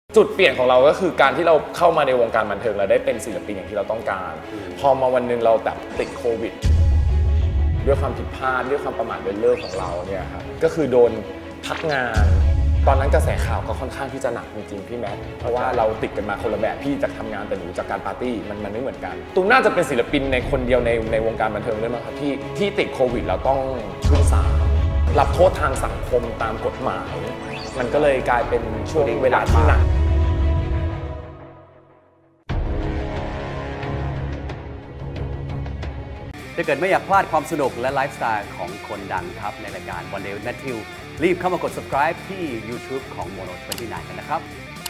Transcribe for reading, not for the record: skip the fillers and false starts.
จุดเปลี่ยนของเราก็คือการที่เราเข้ามาในวงการบันเทิงเราได้เป็นศิลปินอย่างที่เราต้องการพอมาวันหนึ่งเราแบบติดโควิดด้วยความผิดพลาดด้วยความประมาทเลินเล่อของเราเนี่ยครับก็คือโดนพักงานตอนนั้นกระแสข่าวก็ค่อนข้างที่จะหนักจริงๆพี่แมทเพราะว่าเราติดกันมาคนละแบบพี่จากทำงานแต่หนูจากการปาร์ตี้มันไม่เหมือนกันตูมน่าจะเป็นศิลปินในคนเดียวในวงการบันเทิงด้วยมั้งครับที่ติดโควิดแล้วต้องขึ้นศาลรับโทษทางสังคมตามกฎหมายมันก็เลยกลายเป็นช่วงเวลาที่หนักถ้าเกิดไม่อยากพลาดความสนุกและไลฟ์สไตล์ของคนดังครับในรายการ One Day with Matthew รีบเข้ามากด subscribe ที่ YouTube ของ Mono 29 กันนะครับ